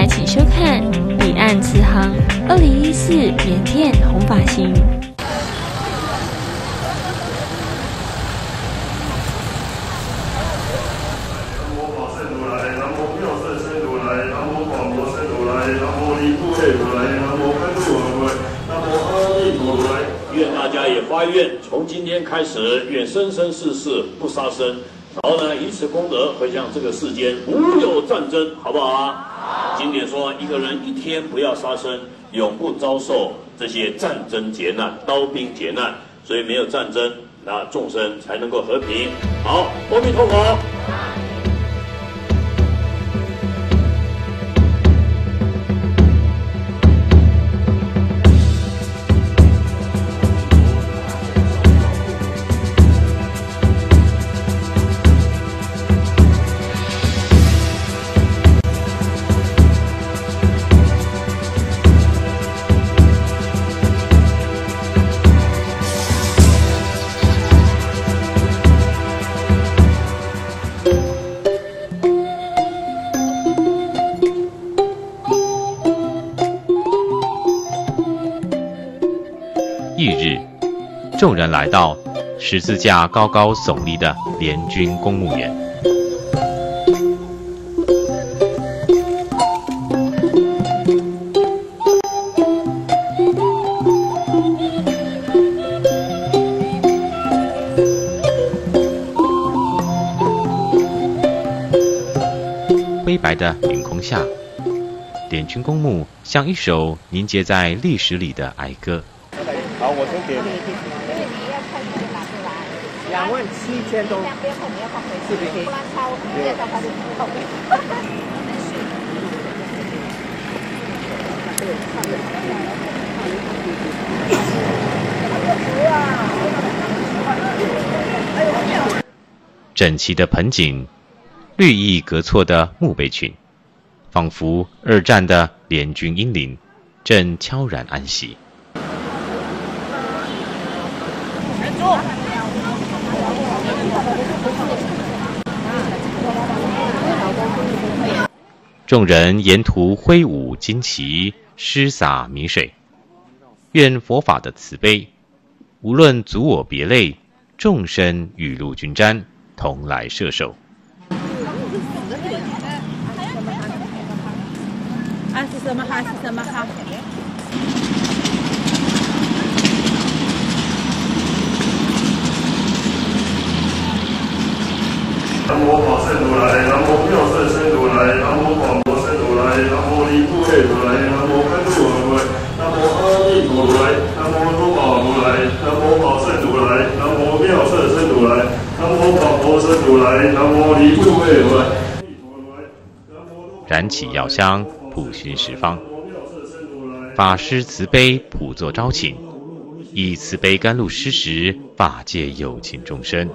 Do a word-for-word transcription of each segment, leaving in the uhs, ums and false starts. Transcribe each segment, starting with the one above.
请收看《彼岸慈航》二零一四缅甸红发行。 愿大家也发愿，从今天开始，愿生生世世不杀生，然后呢，以此功德回向这个世间无有战争，好不好啊？好。经典说，一个人一天不要杀生，永不遭受这些战争劫难、刀兵劫难，所以没有战争，那众生才能够和平。好，阿弥陀佛。 翌日，众人来到十字架高高耸立的联军公墓园。灰白的云空下，联军公墓像一首凝结在历史里的哀歌。 好，我先给你。两万七千多。是不是？ 整齐的盆景，绿意隔错的墓碑群，仿佛二战的联军英灵正悄然安息。众人沿途挥舞旌旗，施洒米水，愿佛法的慈悲，无论族我别类，众生雨露均沾，同来摄受。 啊是什么哈？是什么哈？ 南无法身如来，南无妙色身如来，南无广博身如来，南无离故业如来，南无甘露如来，南无阿弥陀如来，南无多宝如来，南无法身如来，南无妙色身如来，南无广博身如来，南无离故业如来。 燃起药香，普熏十方。法师慈悲普作招请，以慈悲甘露施食法界有情众生。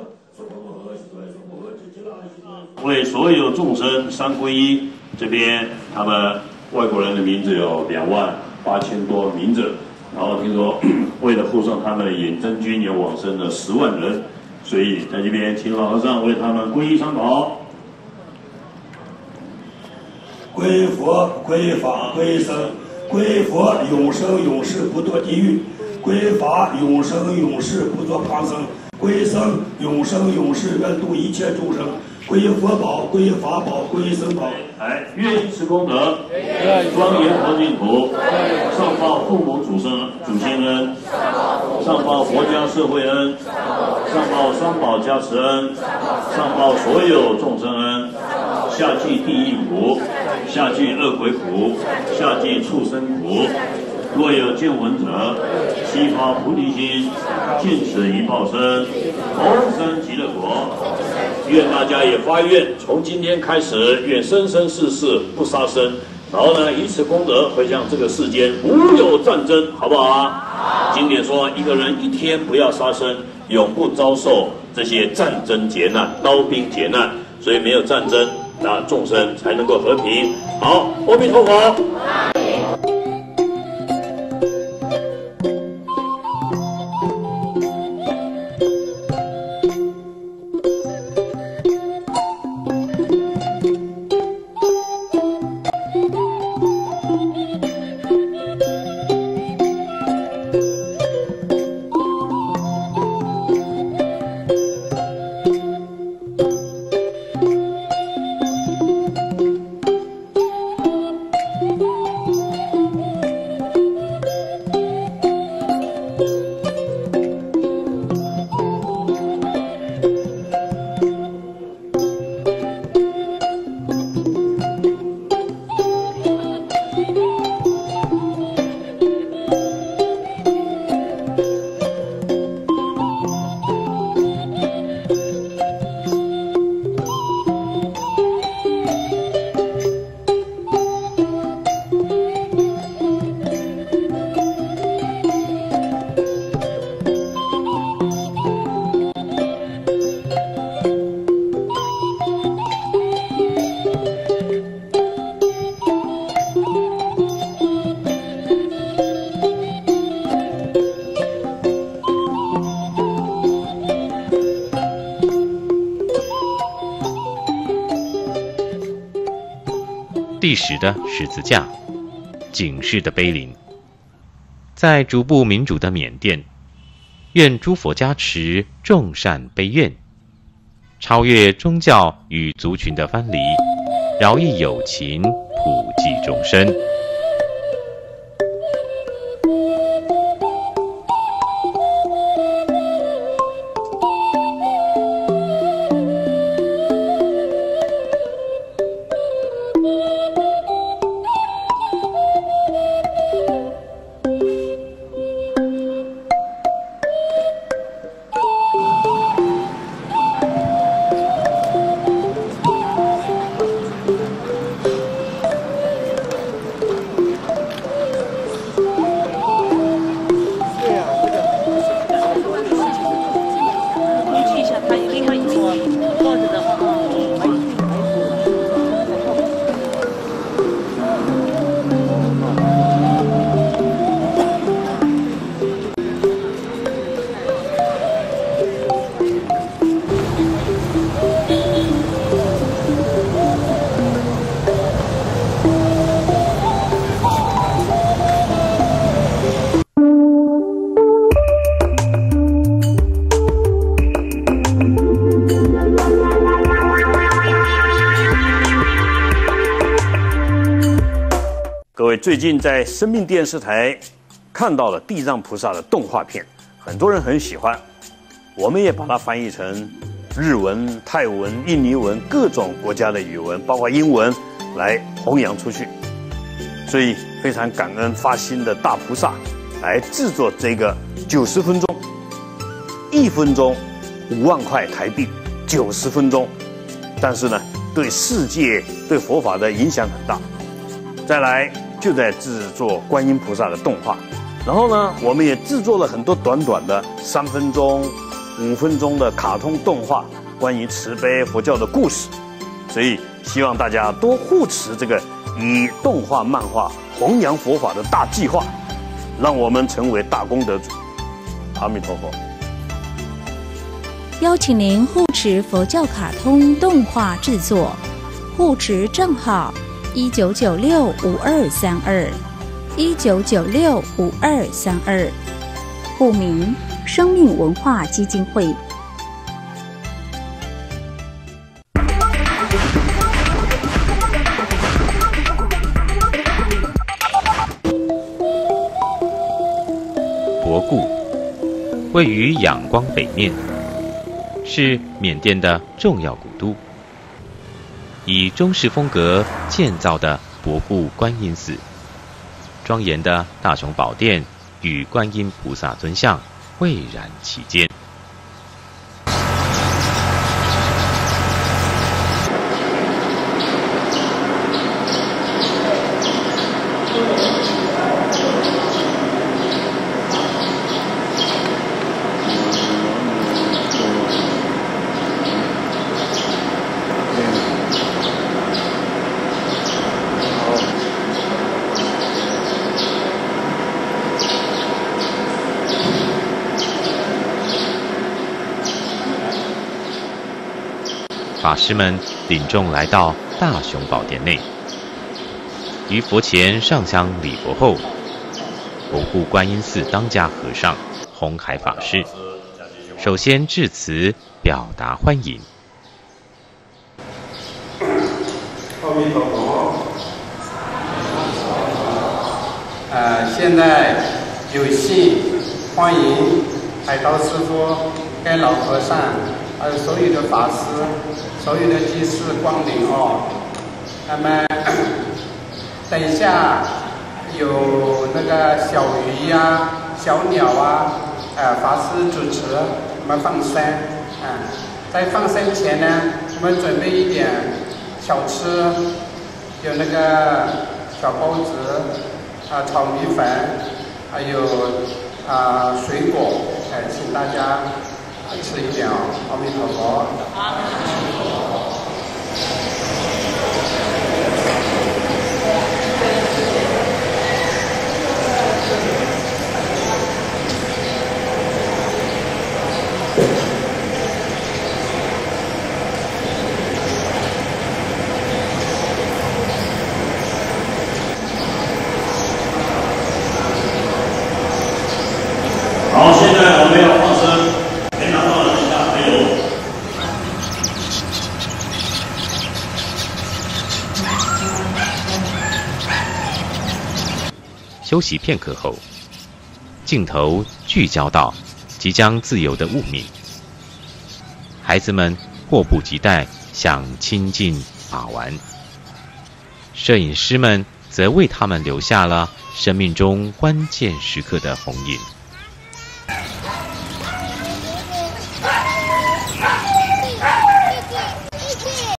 为所有众生三皈依，这边他们外国人的名字有两万八千多名字，然后听说为了护送他们的远征军有往生的十万人，所以在这边请老和尚为他们皈依三宝。 皈佛、皈法、皈僧，皈佛永生永世不堕地狱，皈法永生永世不作旁生，皈僧永生永世愿度一切众生。皈佛宝，皈法宝，皈僧宝。 来，愿以此功德，庄严佛净土，上报父母祖生祖先恩，上报国家社会恩，上报三宝加持恩，上报所有众生恩，下济地狱苦，下济恶鬼苦，下济畜生苦。若有见闻者，悉发菩提心，尽此一报身，同生极乐国。愿大家也发愿，从今天开始，愿生生世世不杀生，然后呢，以此功德回向这个世间无有战争，好不好啊？好。经典说，一个人一天不要杀生，永不遭受这些战争劫难、刀兵劫难，所以没有战争，那众生才能够和平。好，阿弥陀佛。 历史的十字架，警示的碑林。在逐步民主的缅甸，愿诸佛加持众善悲愿，超越宗教与族群的藩篱，饶益有情，普济众生。 各位最近在生命电视台看到了地藏菩萨的动画片，很多人很喜欢，我们也把它翻译成日文、泰文、印尼文各种国家的语文，包括英文来弘扬出去。所以非常感恩发心的大菩萨来制作这个九十分钟，一分钟五万块台币，九十分钟，但是呢，对世界对佛法的影响很大。再来就在制作观音菩萨的动画，然后呢，我们也制作了很多短短的三分钟、五分钟的卡通动画，关于慈悲佛教的故事。所以希望大家多护持这个以动画、漫画弘扬佛法的大计划，让我们成为大功德主。阿弥陀佛。 邀请您护持佛教卡通动画制作，护持账号一九九六五二三二，一九九六五二三二，户名生命文化基金会。 博固位于仰光北面，是缅甸的重要古都。以中式风格建造的博固观音寺，庄严的大雄宝殿与观音菩萨尊像巍然其间。法师们领众来到大雄宝殿内，于佛前上香礼佛后，博固观音寺当家和尚弘海法师首先致辞表达欢迎。 阿弥陀佛。呃，现在有幸欢迎海涛师傅、该老和尚，还有所有的法师、所有的居士光临哦。那么等一下有那个小鱼呀、啊、小鸟啊，呃，法师主持我们放生。啊、呃，在放生前呢，我们准备一点小吃，有那个小包子，啊、呃，炒米粉，还有啊、呃、水果，哎、呃，请大家吃一点哦。阿弥陀佛。阿弥陀佛。 好，现在我们要放生，可以拿到了，一下还有。 休息片刻后，镜头聚焦到即将自由的物命，孩子们迫不及待想亲近把玩，摄影师们则为他们留下了生命中关键时刻的红影。